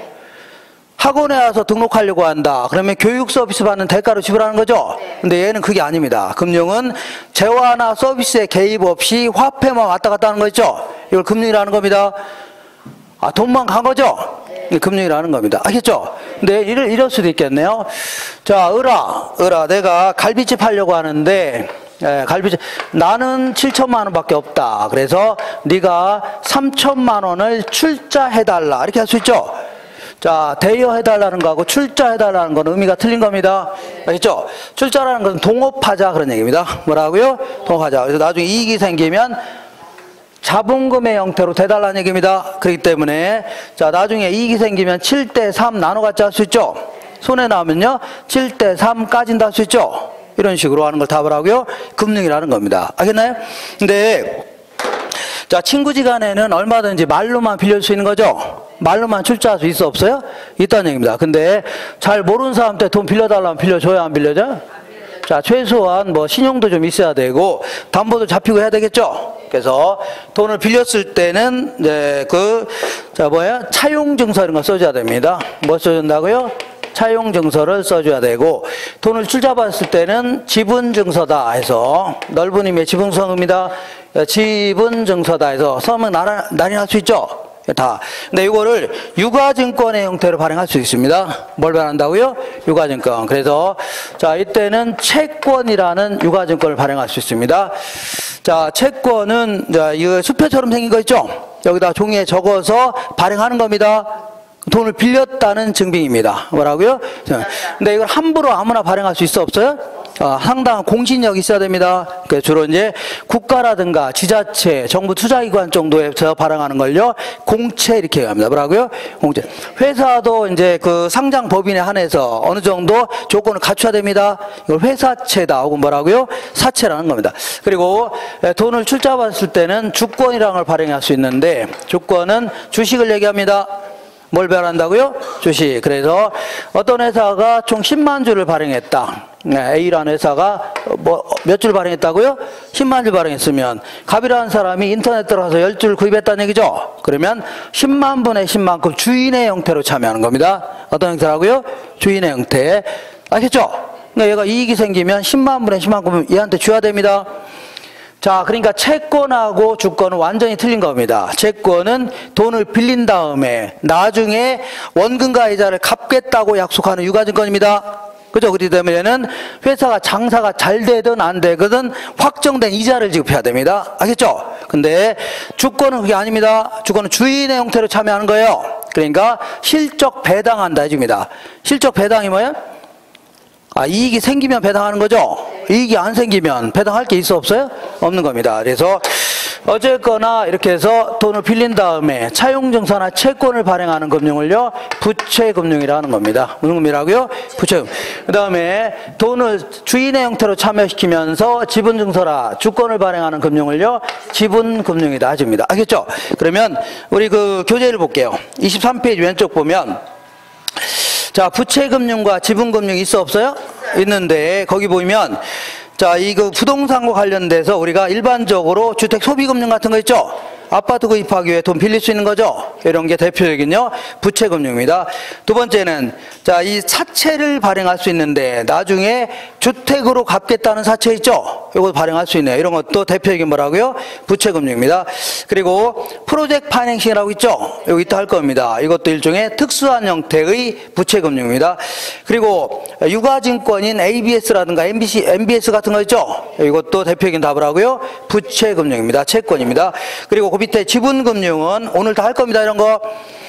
학원에 와서 등록하려고 한다. 그러면 교육 서비스 받는 대가로 지불하는 거죠. 근데 얘는 그게 아닙니다. 금융은 재화나 서비스에 개입 없이 화폐만 왔다 갔다 하는 거 있죠. 이걸 금융이라는 겁니다. 아, 돈만 간 거죠. 금융이라는 겁니다. 알겠죠? 근데 이럴, 이럴 수도 있겠네요. 자, 을아, 을아, 내가 갈비집 하려고 하는데, 예, 갈비집, 나는 칠천만 원밖에 없다. 그래서 네가 삼천만 원을 출자해달라. 이렇게 할 수 있죠? 자, 대여해달라는 거하고 출자해달라는 건 의미가 틀린 겁니다. 알겠죠? 출자라는 것은 동업하자 그런 얘기입니다. 뭐라고요? 동업하자. 그래서 나중에 이익이 생기면 자본금의 형태로 대달라는 얘기입니다. 그렇기 때문에 자 나중에 이익이 생기면 칠 대 삼 나눠 갖지 할 수 있죠. 손해 나면요 칠 대 삼까지는 할 수 있죠. 이런 식으로 하는 걸 답을 하고요. 금융이라는 겁니다. 알겠나요? 근데 자 친구지간에는 얼마든지 말로만 빌릴 수 있는 거죠. 말로만 출자할 수 있어 없어요? 있다는 얘기입니다. 근데 잘 모르는 사람한테 돈 빌려달라면 빌려줘야 안 빌려줘? 자, 최소한 뭐 신용도 좀 있어야 되고 담보도 잡히고 해야 되겠죠. 그래서 돈을 빌렸을 때는 이제 그 자 뭐야 차용 증서 이런 거 써줘야 됩니다. 뭐 써준다고요? 차용 증서를 써줘야 되고 돈을 출자받았을 때는 지분 증서다 해서 넓은 의미의 지분 성입니다. 지분 증서다 해서 서명 날인할 수 있죠. 다. 근데 이거를 유가증권의 형태로 발행할 수 있습니다. 뭘 발행한다고요? 유가증권. 그래서 자 이때는 채권이라는 유가증권을 발행할 수 있습니다. 자 채권은 자 이 수표처럼 생긴 거 있죠? 여기다 종이에 적어서 발행하는 겁니다. 돈을 빌렸다는 증빙입니다. 뭐라고요? 근데 이걸 함부로 아무나 발행할 수 있어 없어요? 어, 상당한 공신력이 있어야 됩니다. 그 주로 이제 국가라든가 지자체, 정부 투자기관 정도에서 발행하는 걸요, 공채 이렇게 합니다. 뭐라고요? 공채. 회사도 이제 그 상장 법인에 한해서 어느 정도 조건을 갖춰야 됩니다. 이걸 회사채다 혹은 뭐라고요? 사채라는 겁니다. 그리고 돈을 출자받았을 때는 주권이라는 걸 발행할 수 있는데 주권은 주식을 얘기합니다. 뭘 발행한다고요? 주식. 그래서 어떤 회사가 총 십만 주를 발행했다. A라는 회사가 뭐 몇 주를 발행했다고요? 십만 주 발행했으면 갑이라는 사람이 인터넷 들어가서 십 주를 구입했다는 얘기죠. 그러면 십만 분의 십만큼 주인의 형태로 참여하는 겁니다. 어떤 형태라고요? 주인의 형태. 아시겠죠? 그러니까 얘가 이익이 생기면 십만 분의 십만큼 얘한테 줘야 됩니다. 자, 그러니까 채권하고 주권은 완전히 틀린 겁니다. 채권은 돈을 빌린 다음에 나중에 원금과 이자를 갚겠다고 약속하는 유가증권입니다. 그죠? 그렇기 때문에는 회사가 장사가 잘 되든 안 되든 확정된 이자를 지급해야 됩니다. 알겠죠? 근데 주권은 그게 아닙니다. 주권은 주인의 형태로 참여하는 거예요. 그러니까 실적 배당한다 해줍니다. 실적 배당이 뭐예요? 아, 이익이 생기면 배당하는 거죠? 이익이 안 생기면 배당할 게 있어 없어요? 없는 겁니다. 그래서 어쨌거나 이렇게 해서 돈을 빌린 다음에 차용증서나 채권을 발행하는 금융을요, 부채금융이라는 겁니다. 무슨 금융이라고요? 부채금융. 그 다음에 돈을 주인의 형태로 참여시키면서 지분증서나 주권을 발행하는 금융을요, 지분금융이다 해줍니다. 알겠죠? 그러면 우리 그 교재를 볼게요. 이십삼 페이지 왼쪽 보면 자, 부채금융과 지분금융이 있어 없어요? 있는데 거기 보면 자, 이거 부동산과 관련돼서 우리가 일반적으로 주택 소비금융 같은 거 있죠? 아파트 구입하기 위해 돈 빌릴 수 있는 거죠? 이런 게 대표적인요, 부채금융입니다. 두 번째는, 자, 이 사채를 발행할 수 있는데, 나중에 주택으로 갚겠다는 사채 있죠? 이거 발행할 수 있네요. 이런 것도 대표적인 뭐라고요? 부채금융입니다. 그리고 프로젝트 파이낸싱이라고 있죠? 여기 이따 할 겁니다. 이것도 일종의 특수한 형태의 부채금융입니다. 그리고 유가증권인 에이비에스라든가 엠비씨, 엠비에스 같은 거 있죠? 이것도 대표적인 답을 하고요. 부채금융입니다. 채권입니다. 그리고 그 밑에 지분금융은 오늘 다 할 겁니다. 이런 거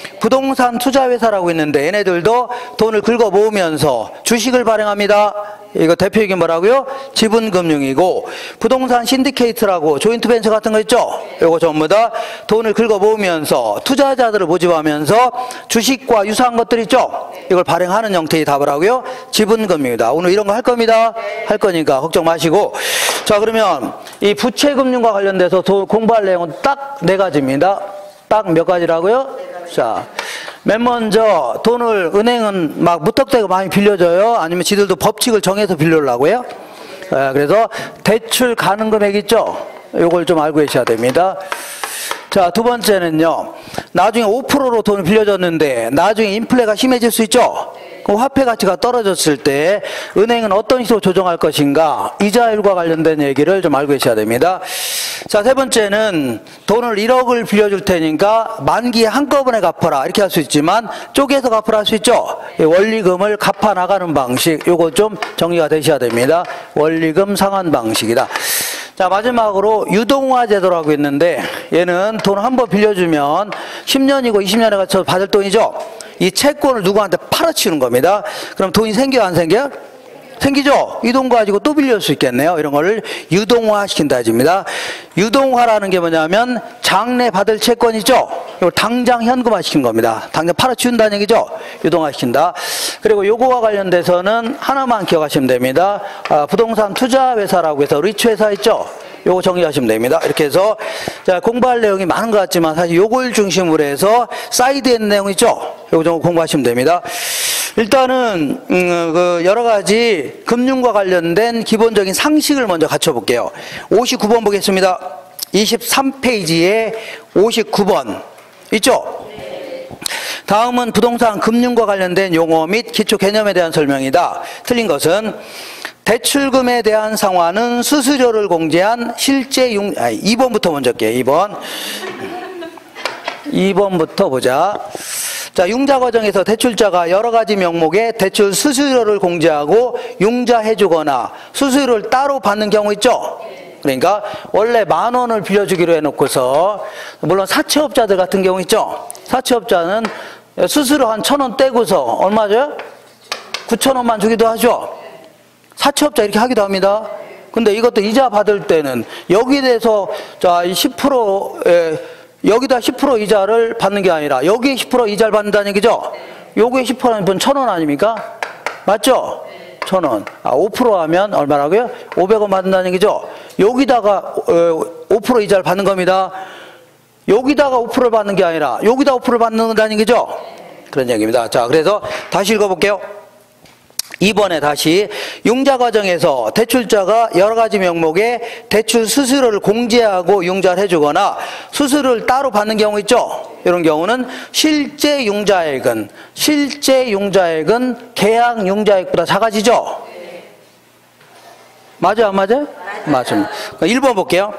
부동산 투자회사라고 있는데 얘네들도 돈을 긁어 모으면서 주식을 발행합니다. 이거 대표적인 뭐라고요? 지분금융이고, 부동산 신디케이트라고 조인트 벤처 같은 거 있죠? 이거 전부 다 돈을 긁어 모으면서 투자자들을 모집하면서 주식과 유사한 것들 있죠? 이걸 발행하는 형태의 답을 하고요. 지분금융이다. 오늘 이런 거 할 겁니다. 할 거니까 걱정 마시고. 자, 그러면 이 부채금융과 관련돼서 공부할 내용은 딱 네 가지입니다. 딱 몇 가지라고요? 자, 맨 먼저 돈을 은행은 막 무턱대고 많이 빌려줘요? 아니면 지들도 법칙을 정해서 빌려려고요? 예, 그래서 대출 가능 금액 있죠? 요걸 좀 알고 계셔야 됩니다. 자, 두 번째는요, 나중에 오 퍼센트로 돈을 빌려줬는데 나중에 인플레가 심해질 수 있죠? 그럼 화폐 가치가 떨어졌을 때 은행은 어떤 식으로 조정할 것인가, 이자율과 관련된 얘기를 좀 알고 계셔야 됩니다. 자, 세 번째는 돈을 일억을 빌려줄 테니까 만기에 한꺼번에 갚아라 이렇게 할 수 있지만 쪼개서 갚으라 할 수 있죠. 원리금을 갚아 나가는 방식, 요거 좀 정리가 되셔야 됩니다. 원리금 상환 방식이다. 자, 마지막으로 유동화 제도라고 있는데, 얘는 돈 한 번 빌려주면 십 년이고 이십 년에 걸쳐 받을 돈이죠. 이 채권을 누구한테 팔아치우는 겁니다. 그럼 돈이 생겨요, 안 생겨요? 생기죠? 이 돈 가지고 또 빌릴 수 있겠네요. 이런 거를 유동화 시킨다 해줍니다. 유동화라는 게 뭐냐면 장래 받을 채권 있죠? 이걸 당장 현금화 시킨 겁니다. 당장 팔아치운다는 얘기죠? 유동화 시킨다. 그리고 요거와 관련돼서는 하나만 기억하시면 됩니다. 아, 부동산 투자회사라고 해서 리츠회사 있죠? 요거 정리하시면 됩니다. 이렇게 해서 자, 공부할 내용이 많은 것 같지만 사실 요걸 중심으로 해서 사이드에 있는 내용 있죠? 요거 좀 공부하시면 됩니다. 일단은 음, 그 여러 가지 금융과 관련된 기본적인 상식을 먼저 갖춰볼게요. 오십구 번 보겠습니다. 이십삼 페이지에 오십구 번 있죠? 다음은 부동산 금융과 관련된 용어 및 기초 개념에 대한 설명이다. 틀린 것은 대출금에 대한 상환은 수수료를 공제한 실제 융, 아, 이 번부터 먼저 할게요. 이 번. 이 번부터 보자. 자, 융자 과정에서 대출자가 여러 가지 명목의 대출 수수료를 공제하고 융자해주거나 수수료를 따로 받는 경우 있죠? 그러니까 원래 만 원을 빌려주기로 해놓고서, 물론 사채업자들 같은 경우 있죠? 사채업자는 수수료 한 천 원 떼고서 얼마죠? 구천 원만 주기도 하죠? 사채업자 이렇게 하기도 합니다. 근데 이것도 이자 받을 때는 여기에 대해서 자, 이 십 퍼센트에 여기다 십 퍼센트 이자를 받는 게 아니라 여기에 십 퍼센트 이자를 받는다는 얘기죠? 요게 십 퍼센트면 천 원 아닙니까? 맞죠? 천 원. 아, 오 퍼센트 하면 얼마라고요? 오백 원 받는다는 얘기죠? 여기다가 오 퍼센트 이자를 받는 겁니다. 여기다가 오 퍼센트를 받는 게 아니라 여기다 오 퍼센트를 받는다는 얘기죠? 그런 얘기입니다. 자, 그래서 다시 읽어볼게요. 이 번에 다시 융자 과정에서 대출자가 여러 가지 명목의 대출 수수료를 공제하고 융자를 해주거나 수수료를 따로 받는 경우 있죠? 이런 경우는 실제 융자액은 실제 융자액은 계약 융자액보다 작아지죠? 맞아요, 안 맞아요? 맞습니다. 일 번 볼게요.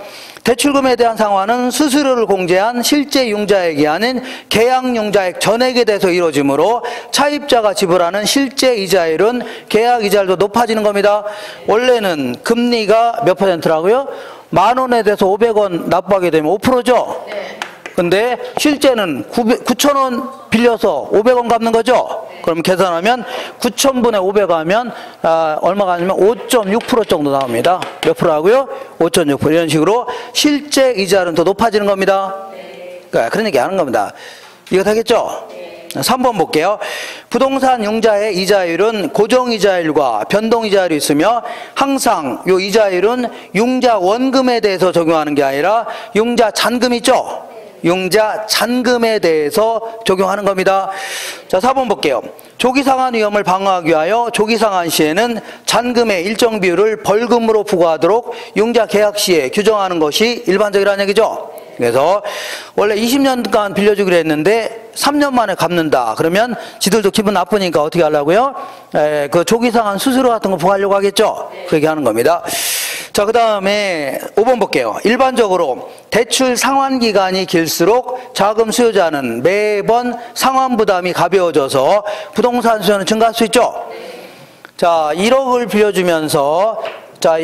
대출금에 대한 상환은 수수료를 공제한 실제 융자액이 아닌 계약 융자액 전액에 대해서 이루어지므로 차입자가 지불하는 실제 이자율은 계약 이자율도 높아지는 겁니다. 원래는 금리가 몇 퍼센트라고요? 만 원에 대해서 오백 원 납부하게 되면 오 퍼센트죠? 네. 근데 실제는 구천 원 빌려서 오백 원 갚는 거죠? 그럼 계산하면 구천 분의 오백 하면 아, 얼마가 아니면 오 점 육 퍼센트 정도 나옵니다. 몇 프로라고요? 오 점 육 퍼센트. 이런 식으로 실제 이자율은 더 높아지는 겁니다. 그러니까 그런 얘기 하는 겁니다. 이거 되겠죠? 삼 번 볼게요. 부동산 융자의 이자율은 고정이자율과 변동이자율이 있으며 항상 이 이자율은 융자 원금에 대해서 적용하는 게 아니라 융자 잔금 있죠? 융자 잔금에 대해서 적용하는 겁니다. 자, 사 번 볼게요. 조기상환 위험을 방어하기 위하여 조기상환 시에는 잔금의 일정 비율을 벌금으로 부과하도록 융자 계약 시에 규정하는 것이 일반적이라는 얘기죠. 그래서 원래 이십 년간 빌려주기로 했는데 삼 년 만에 갚는다. 그러면 지들도 기분 나쁘니까 어떻게 하려고요? 에, 그 조기상환 수수료 같은 거 부과하려고 하겠죠. 그 얘기하는 겁니다. 자, 그 다음에 오 번 볼게요. 일반적으로 대출 상환 기간이 길수록 자금 수요자는 매번 상환 부담이 가벼워져서 부동산 수요는 증가할 수 있죠. 자, 일억을 빌려주면서 자,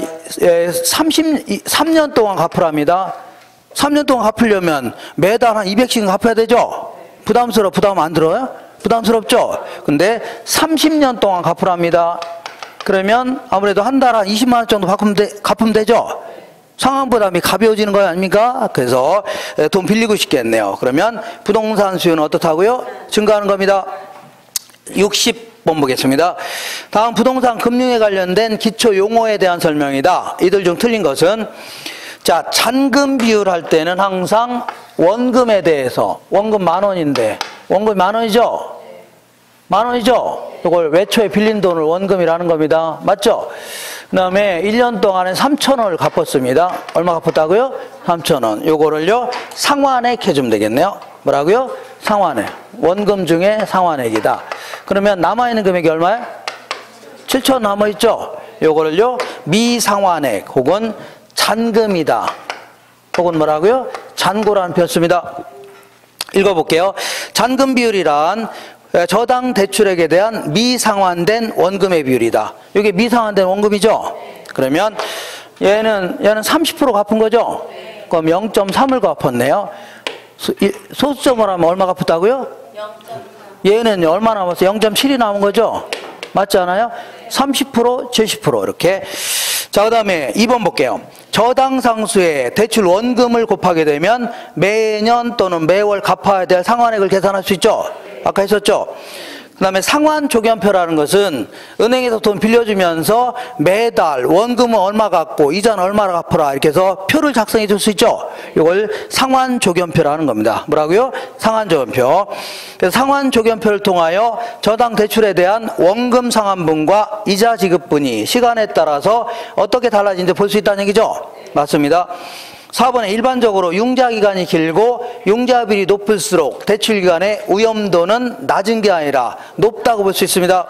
삼십삼 년 동안 갚으랍니다. 삼 년 동안 갚으려면 매달 한 이백씩은 갚아야 되죠. 부담스러워? 부담 안 들어요? 부담스럽죠? 근데 삼십 년 동안 갚으랍니다. 그러면 아무래도 한 달 한 이십만 원 정도 갚으면, 되, 갚으면 되죠? 상환 부담이 가벼워지는 거 아닙니까? 그래서 돈 빌리고 싶겠네요. 그러면 부동산 수요는 어떻다고요? 증가하는 겁니다. 육십 번 보겠습니다. 다음 부동산 금융에 관련된 기초 용어에 대한 설명이다. 이들 중 틀린 것은 자, 잔금 비율 할 때는 항상 원금에 대해서 원금 만 원인데 원금 만 원이죠? 만 원이죠? 이걸 외초에 빌린 돈을 원금이라는 겁니다. 맞죠? 그 다음에 일 년 동안에 삼천 원을 갚았습니다. 얼마 갚았다고요? 삼천 원. 요거를요 상환액 해주면 되겠네요. 뭐라고요? 상환액. 원금 중에 상환액이다. 그러면 남아있는 금액이 얼마예요? 칠천 원 남아있죠? 요거를요 미상환액 혹은 잔금이다. 혹은 뭐라고요? 잔고라는 표현 씁니다. 읽어볼게요. 잔금 비율이란 저당 대출액에 대한 미상환된 원금의 비율이다. 이게 미상환된 원금이죠? 그러면 얘는 얘는 삼십 퍼센트 갚은 거죠? 그럼 영 점 삼을 갚았네요. 소수점을 하면 얼마 갚았다고요? 영 점 삼. 얘는 얼마 남았어요? 영 점 칠이 남은 거죠? 맞지 않아요? 삼십 퍼센트, 칠십 퍼센트 이렇게. 자, 그 다음에 이 번 볼게요. 저당 상수의 대출 원금을 곱하게 되면 매년 또는 매월 갚아야 될 상환액을 계산할 수 있죠? 아까 했었죠? 그 다음에 상환 조견표라는 것은 은행에서 돈 빌려주면서 매달 원금은 얼마 갚고 이자는 얼마나 갚으라 이렇게 해서 표를 작성해 줄 수 있죠? 이걸 상환 조견표라는 겁니다. 뭐라고요? 상환 조견표. 그래서 상환 조견표를 통하여 저당 대출에 대한 원금 상환분과 이자 지급분이 시간에 따라서 어떻게 달라지는지 볼 수 있다는 얘기죠? 맞습니다. 사 번에 일반적으로 융자 기간이 길고 융자 비율이 높을수록 대출 기간의 위험도는 낮은 게 아니라 높다고 볼 수 있습니다.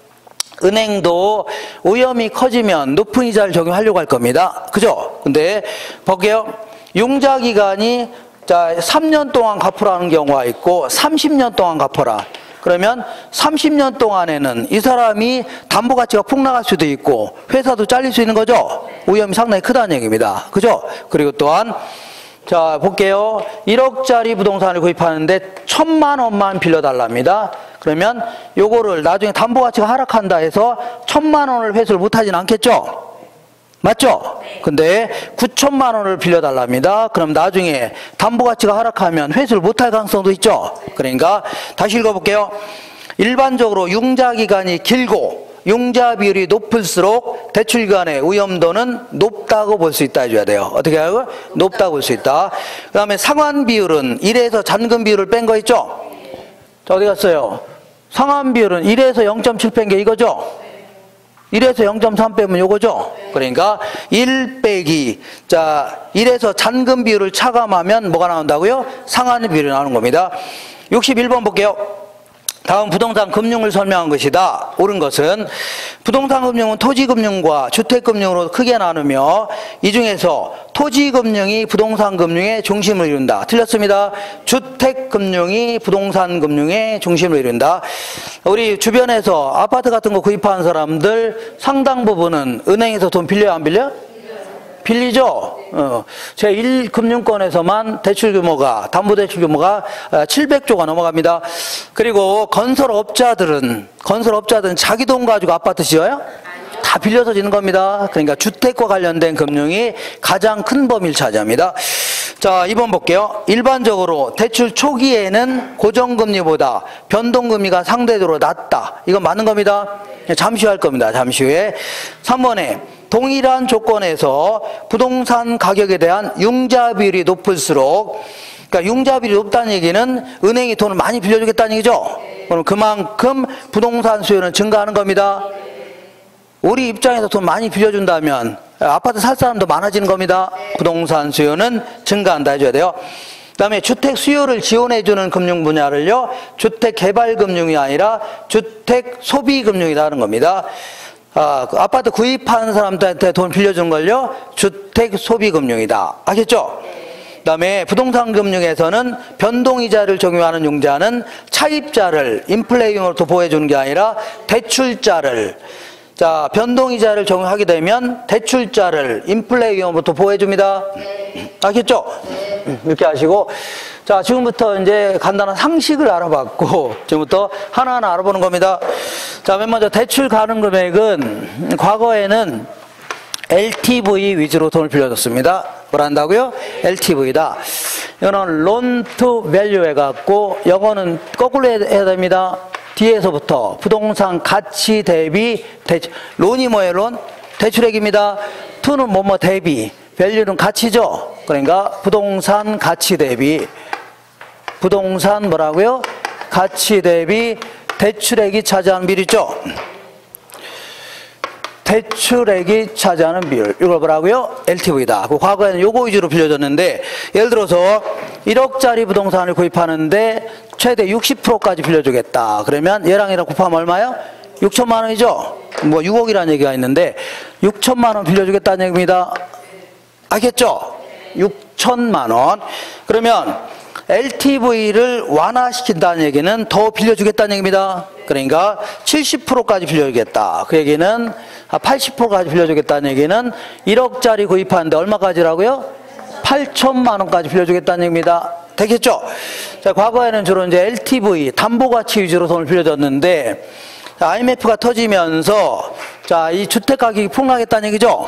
은행도 위험이 커지면 높은 이자를 적용하려고 할 겁니다. 그죠? 근데 볼게요. 융자 기간이 자, 삼 년 동안 갚으라는 경우가 있고 삼십 년 동안 갚아라. 그러면 삼십 년 동안에는 이 사람이 담보 가치가 폭락할 수도 있고 회사도 잘릴 수 있는 거죠. 위험이 상당히 크다는 얘기입니다. 그죠? 그리고 또한 자 볼게요. 일억짜리 부동산을 구입하는데 천만 원만 빌려달랍니다. 그러면 요거를 나중에 담보 가치가 하락한다 해서 천만 원을 회수를 못하진 않겠죠. 맞죠? 근데 구천만 원을 빌려달랍니다. 그럼 나중에 담보 가치가 하락하면 회수를 못할 가능성도 있죠. 그러니까 다시 읽어볼게요. 일반적으로 융자 기간이 길고 융자 비율이 높을수록 대출 기간의 위험도는 높다고 볼 수 있다 해줘야 돼요. 어떻게 하고? 높다고 볼 수 있다. 그 다음에 상환 비율은 일에서 잔금 비율을 뺀 거 있죠? 자, 어디 갔어요? 상환 비율은 일에서 영 점 칠 뺀 게 이거죠? 일에서 영 점 삼 빼면 요거죠? 그러니까 일 빼기 자 일에서 잔금 비율을 차감하면 뭐가 나온다고요? 상환 비율이 나오는 겁니다. 육십일 번 볼게요. 다음 부동산 금융을 설명한 것이다. 옳은 것은 부동산 금융은 토지 금융과 주택 금융으로 크게 나누며 이 중에서 토지 금융이 부동산 금융의 중심을 이룬다. 틀렸습니다. 주택 금융이 부동산 금융의 중심을 이룬다. 우리 주변에서 아파트 같은 거 구입하는 사람들 상당 부분은 은행에서 돈 빌려요, 안 빌려? 빌리죠. 어, 제일 금융권에서만 대출 규모가, 담보대출 규모가 칠백조가 넘어갑니다. 그리고 건설업자들은, 건설업자들은 자기 돈 가지고 아파트 지어요? 다 빌려서 짓는 겁니다. 그러니까 주택과 관련된 금융이 가장 큰 범위를 차지합니다. 자, 이 번 볼게요. 일반적으로 대출 초기에는 고정금리보다 변동금리가 상대적으로 낮다. 이건 맞는 겁니다. 잠시 후 할 겁니다. 잠시 후에. 삼 번에 동일한 조건에서 부동산 가격에 대한 융자 비율이 높을수록, 그러니까 융자 비율이 높다는 얘기는 은행이 돈을 많이 빌려주겠다는 얘기죠. 그럼 그만큼 부동산 수요는 증가하는 겁니다. 우리 입장에서 돈 많이 빌려준다면 아파트 살 사람도 많아지는 겁니다. 부동산 수요는 증가한다 해줘야 돼요. 그 다음에 주택 수요를 지원해주는 금융 분야를요, 주택개발금융이 아니라 주택소비금융이라는 겁니다. 아, 그 아파트 구입하는 사람들한테 돈 빌려준 걸요, 주택소비금융이다. 알겠죠? 그 다음에 부동산 금융에서는 변동이자를 적용하는 융자는 차입자를 인플레이용으로 보호해주는 게 아니라 대출자를, 자, 변동이자를 적용하게 되면 대출자를 인플레이용으로부터 보호해줍니다. 알겠죠? 이렇게 하시고, 자, 지금부터 이제 간단한 상식을 알아봤고, 지금부터 하나하나 알아보는 겁니다. 자, 맨 먼저 대출 가능 금액은 과거에는 엘티브이 위주로 돈을 빌려줬습니다. 뭘 한다고요? 엘티브이다. 이거는 론 투 밸류 해갖고, 영어는 거꾸로 해야 됩니다. 뒤에서부터 부동산 가치 대비 대출. 론이 뭐예요, 론? 대출액입니다. 투는 뭐뭐 대비, 밸류는 가치죠. 그러니까 부동산 가치 대비, 부동산 뭐라고요? 가치 대비 대출액이 차지하는 비율이죠. 대출액이 차지하는 비율, 이걸 뭐라고요? 엘티브이다. 그 과거에는 요거 위주로 빌려줬는데, 예를 들어서 일억짜리 부동산을 구입하는데 최대 육십 퍼센트까지 빌려주겠다. 그러면 얘랑 얘랑 곱하면 얼마요? 육천만 원이죠. 뭐 육억이라는 얘기가 있는데 육천만 원 빌려주겠다는 얘기입니다. 알겠죠? 육천만 원. 그러면 엘티브이를 완화시킨다는 얘기는 더 빌려주겠다는 얘기입니다. 그러니까 칠십 퍼센트까지 빌려주겠다. 그 얘기는 팔십 퍼센트까지 빌려주겠다는 얘기는 일억짜리 구입하는데 얼마까지라고요? 팔천만 원까지 빌려주겠다는 얘기입니다. 되겠죠? 자, 과거에는 주로 이제 엘티브이, 담보가치 위주로 돈을 빌려줬는데, 아이엠에프가 터지면서, 자, 이 주택 가격이 폭락했다는 얘기죠?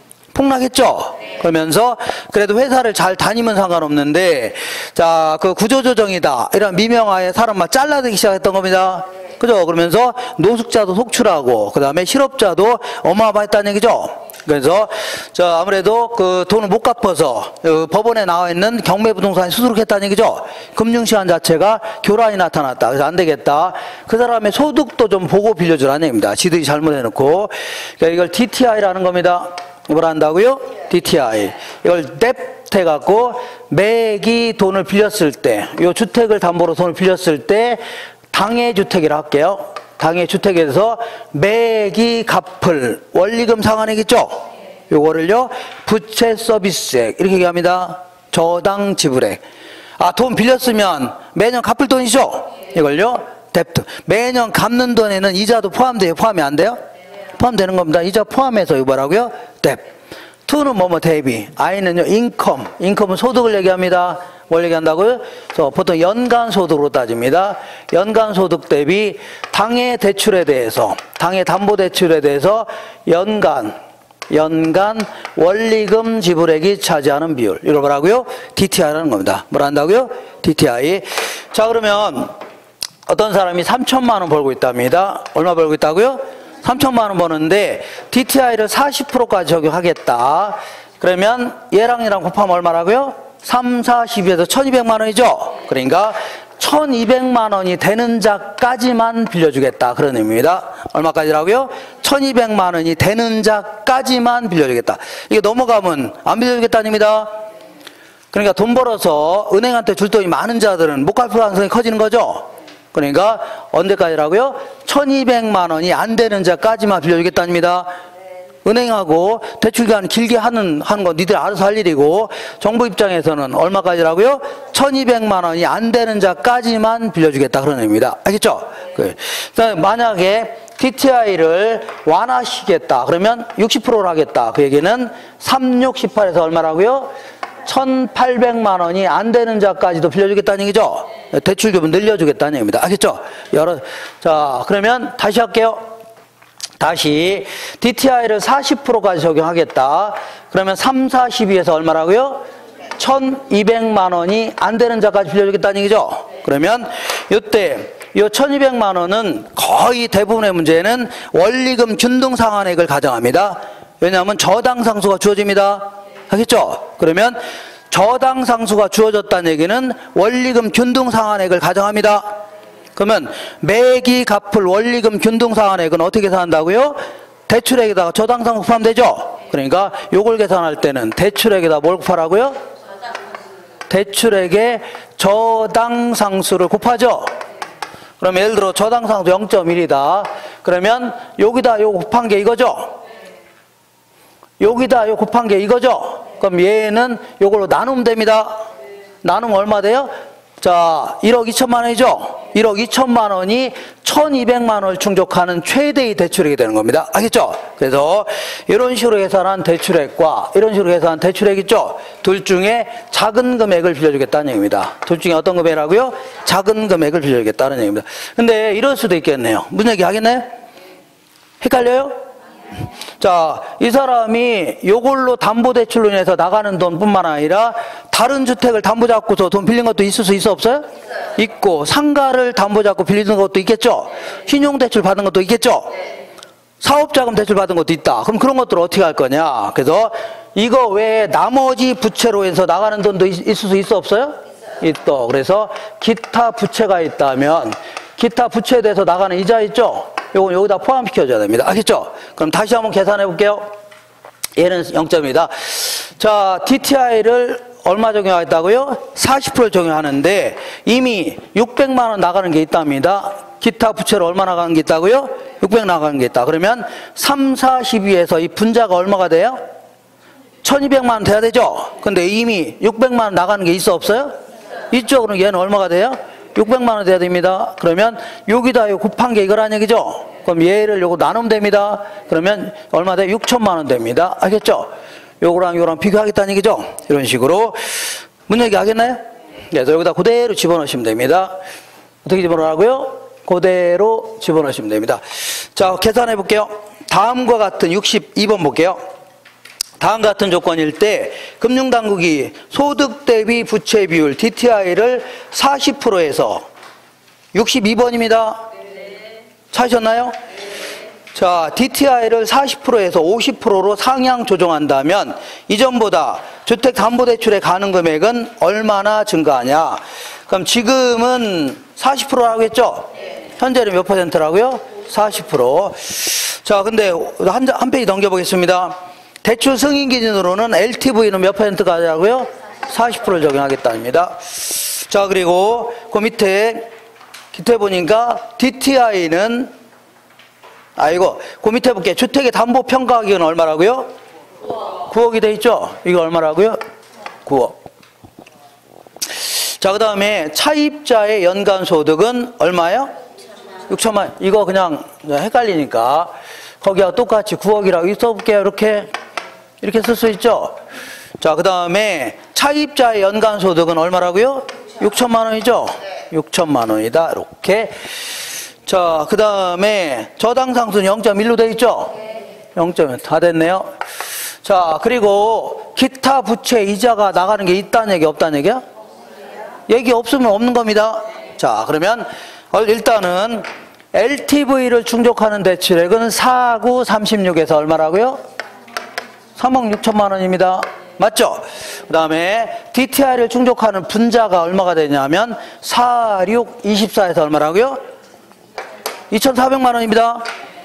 폭락했죠? 그러면서 그래도 회사를 잘 다니면 상관없는데, 자, 그 구조조정이다, 이런 미명하에 사람 막 잘라내기 시작했던 겁니다. 그죠? 그러면서 노숙자도 속출하고, 그 다음에 실업자도 어마어마했다는 얘기죠? 그래서 저 아무래도 그 돈을 못 갚아서 그 법원에 나와 있는 경매부동산이 수두룩했다는 얘기죠. 금융시장 자체가 교란이 나타났다. 그래서 안 되겠다. 그 사람의 소득도 좀 보고 빌려주라는 얘기입니다. 지들이 잘못해놓고. 그러니까 이걸 디티아이라는 겁니다. 뭘 한다고요? 디티아이. 이걸 뎁트 해갖고 매기 돈을 빌렸을 때, 이 주택을 담보로 돈을 빌렸을 때 당해주택이라 할게요. 당해주택에서 매기 갚을 원리금 상환액 있죠? 요거를요, 부채 서비스액, 이렇게 얘기합니다. 저당 지불액. 아, 돈 빌렸으면 매년 갚을 돈이죠? 이걸요, 뎁트. 매년 갚는 돈에는 이자도 포함돼요? 포함이 안 돼요? 포함되는 겁니다. 이자 포함해서 이거 뭐라고요? 뎁. 투는 뭐뭐 대비. 아이는요, 인컴. 인컴은 소득을 얘기합니다. 뭘 얘기한다고요? 그래서 보통 연간 소득으로 따집니다. 연간 소득 대비 당해 대출에 대해서, 당해 담보 대출에 대해서 연간, 연간 원리금 지불액이 차지하는 비율. 이걸 뭐라고요? 디티아이라는 겁니다. 뭘 한다고요? 디티아이. 자, 그러면 어떤 사람이 삼천만 원 벌고 있답니다. 얼마 벌고 있다고요? 삼천만 원 버는데 디티아이를 사십 퍼센트까지 적용하겠다. 그러면 얘랑 얘랑 곱하면 얼마라고요? 삼, 사, 십에서 천이백만 원이죠? 그러니까 천이백만 원이 되는 자까지만 빌려주겠다. 그런 의미입니다. 얼마까지라고요? 천이백만 원이 되는 자까지만 빌려주겠다. 이게 넘어가면 안 빌려주겠다는 얘기입니다. 그러니까 돈 벌어서 은행한테 줄 돈이 많은 자들은 못 갚을 가능성이 커지는 거죠? 그러니까 언제까지라고요? 천이백만 원이 안 되는 자까지만 빌려주겠답니다. 은행하고 대출기간 길게 하는, 하는 거 니들 알아서 할 일이고, 정부 입장에서는 얼마까지라고요? 천이백만 원이 안 되는 자까지만 빌려주겠다. 그런 의미입니다. 알겠죠? 그, 만약에 디티아이를 완화시키겠다. 그러면 육십 퍼센트를 하겠다. 그 얘기는 삼, 육, 십팔에서 얼마라고요? 천팔백만 원이 안 되는 자까지도 빌려주겠다는 얘기죠? 대출금을 늘려주겠다는 얘기입니다. 알겠죠? 여러, 자, 그러면 다시 할게요. 다시 디티아이를 사십 퍼센트까지 적용하겠다. 그러면 삼, 사, 십이에서 얼마라고요? 천이백만 원이 안 되는 자까지 빌려주겠다는 얘기죠. 그러면 이때 이 천이백만 원은 거의 대부분의 문제는 원리금 균등 상환액을 가정합니다. 왜냐하면 저당 상수가 주어집니다. 알겠죠? 그러면 저당 상수가 주어졌다는 얘기는 원리금 균등 상환액을 가정합니다. 그러면 매기 갚을 원리금 균등 상환액은 어떻게 계산한다고요? 대출액에다가 저당상수 포함되죠? 그러니까 요걸 계산할 때는 대출액에다 뭘 곱하라고요? 대출액에 저당상수를 곱하죠? 그럼 예를 들어 저당상수 영 점 일이다. 그러면 여기다 요 곱한 게 이거죠? 여기다 요 곱한 게 이거죠? 그럼 얘는 요걸로 나누면 됩니다. 나누면 얼마 돼요? 자, 일억 이천만 원이죠? 일억 이천만 원이 천이백만 원을 충족하는 최대의 대출액이 되는 겁니다. 알겠죠? 그래서 이런 식으로 계산한 대출액과 이런 식으로 계산한 대출액 있죠? 둘 중에 작은 금액을 빌려주겠다는 얘기입니다. 둘 중에 어떤 금액이라고요? 작은 금액을 빌려주겠다는 얘기입니다. 근데 이럴 수도 있겠네요. 무슨 얘기 하겠나요? 헷갈려요? 자, 이 사람이 요걸로 담보대출로 인해서 나가는 돈뿐만 아니라 다른 주택을 담보 잡고서 돈 빌린 것도 있을 수 있어 없어요? 있어요. 있고, 상가를 담보 잡고 빌리는 것도 있겠죠? 신용대출 받은 것도 있겠죠? 사업자금 대출 받은 것도 있다. 그럼 그런 것들을 어떻게 할 거냐? 그래서 이거 외에 나머지 부채로 해서 나가는 돈도 있, 있을 수 있어 없어요? 있어요. 있어. 그래서 기타 부채가 있다면 기타 부채에 대해서 나가는 이자 있죠? 요건 여기다 포함시켜줘야 됩니다. 알겠죠? 그럼 다시 한번 계산해 볼게요. 얘는 영 점이다. 자, 디티아이를 얼마 적용하겠다고요? 사십 퍼센트 적용하는데 이미 육백만 원 나가는 게 있답니다. 기타 부채로 얼마 나가는 게 있다고요? 육백 나가는 게 있다. 그러면 삼, 사, 십이에서 이 분자가 얼마가 돼요? 천이백만 원 돼야 되죠? 근데 이미 육백만 원 나가는 게 있어 없어요? 있죠? 그럼 얘는 얼마가 돼요? 육백만 원 돼야 됩니다. 그러면 여기다 요 곱한 게 이거란 얘기죠? 그럼 얘를 요거 나누면 됩니다. 그러면 얼마 돼? 육천만 원 됩니다. 알겠죠? 요거랑 요거랑 비교하겠다는 얘기죠? 이런 식으로 문 얘기 하겠나요? 그래서 여기다 그대로 집어넣으시면 됩니다. 어떻게 집어넣으라고요? 그대로 집어넣으시면 됩니다. 자, 계산해 볼게요. 다음과 같은 육십이 번 볼게요. 다음 같은 조건일 때 금융당국이 소득 대비 부채 비율 디티아이를 사십 퍼센트에서 육십이 번입니다. 찾으셨나요? 자, 디티아이를 사십 퍼센트에서 오십 퍼센트로 상향 조정한다면 이전보다 주택담보대출에 가는 금액은 얼마나 증가하냐? 그럼 지금은 사십 퍼센트 하겠죠? 현재는 몇 퍼센트라고요? 사십 퍼센트. 자, 근데 한, 한 페이지 넘겨보겠습니다. 대출 승인 기준으로는 엘티브이는 몇 퍼센트가냐고요? 사십 퍼센트를 적용하겠답니다. 자, 그리고 그 밑에 밑에 보니까 디티아이는 아이고 그 밑에 볼게요. 주택의 담보 평가 가격은 얼마라고요? 구억이 돼 있죠? 이거 얼마라고요? 구억. 자, 그 다음에 차입자의 연간 소득은 얼마예요? 육천만 원. 이거 그냥 헷갈리니까 거기와 똑같이 구억이라고 써볼게요. 이렇게 이렇게 쓸 수 있죠? 자, 그 다음에 차입자의 연간 소득은 얼마라고요? 육천만 원이죠? 육천만 원이다. 이렇게. 자, 그 다음에 저당상수는 영 점 일로 돼 있죠? 영 점 일 다 됐네요. 자, 그리고 기타 부채 이자가 나가는 게 있다는 얘기 없다는 얘기야? 얘기 없으면 없는 겁니다. 자, 그러면 일단은 엘티브이를 충족하는 대출액은 사, 구, 삼십육에서 얼마라고요? 삼억 육천만 원입니다. 맞죠? 그 다음에 디티아이를 충족하는 분자가 얼마가 되냐면 사, 육, 이십사에서 얼마라고요? 이천사백만 원입니다.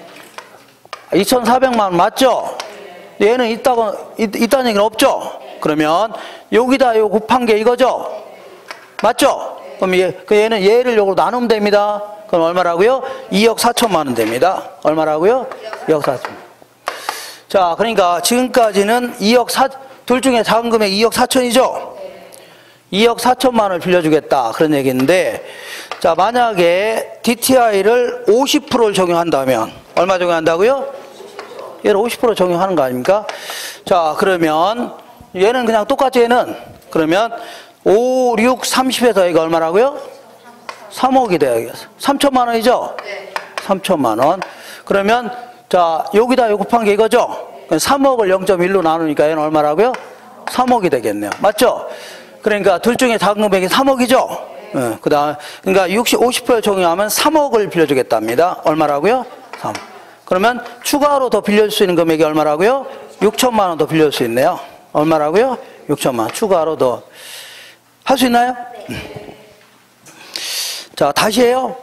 이천사백만 원 맞죠? 얘는 있다고, 있, 있다는 얘기는 없죠? 그러면 여기다 요 곱한 게 이거죠? 맞죠? 그럼 얘, 그 얘는 얘를 요걸로 나누면 됩니다. 그럼 얼마라고요? 이억 사천만 원 됩니다. 얼마라고요? 이억 사천. 자, 그러니까 지금까지는 이억 사, 둘 중에 작은 금액 이억 사천이죠? 이억 사천만 원을 빌려주겠다. 그런 얘기인데, 자, 만약에 디티아이를 오십 퍼센트를 적용한다면, 얼마 적용한다고요? 얘를 오십 퍼센트 적용하는 거 아닙니까? 자, 그러면, 얘는 그냥 똑같이 얘는, 그러면, 오, 육, 삼십에서 얘가 얼마라고요? 삼억이 돼야겠어. 삼천만 원이죠? 네. 삼천만 원. 그러면, 자, 여기다 요 곱한 게 이거죠? 삼억을 영 점 일로 나누니까 얘는 얼마라고요? 삼억이 되겠네요. 맞죠? 그러니까 둘 중에 작은 금액이 삼억이죠? 네. 그 다음, 그러니까 육십, 오십 퍼센트 적용하면 삼억을 빌려주겠답니다. 얼마라고요? 삼. 그러면 추가로 더 빌려줄 수 있는 금액이 얼마라고요? 육천만 원 더 빌려줄 수 있네요. 얼마라고요? 육천만 원. 추가로 더. 할 수 있나요? 네. 자, 다시 해요.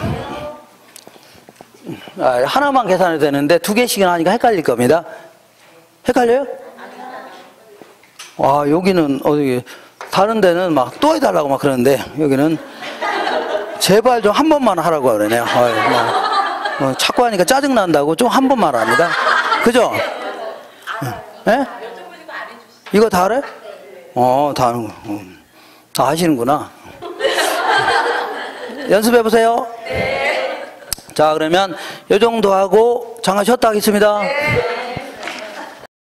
아, 하나만 계산해도 되는데 두 개씩이나 하니까 헷갈릴 겁니다. 헷갈려요? 와, 여기는 어디 다른 데는 막 또 해달라고 막 그러는데 여기는 제발 좀 한 번만 하라고 그러네요. 어이, 뭐, 어, 자꾸 하니까 짜증난다고 좀 한 번만 합니다. 그죠? 예? 이거 다 알아요? 어, 다 아는 거. 음, 다 하시는구나. 연습해보세요. 네. 자, 그러면 요 정도 하고 잠깐 쉬었다 하겠습니다. 네.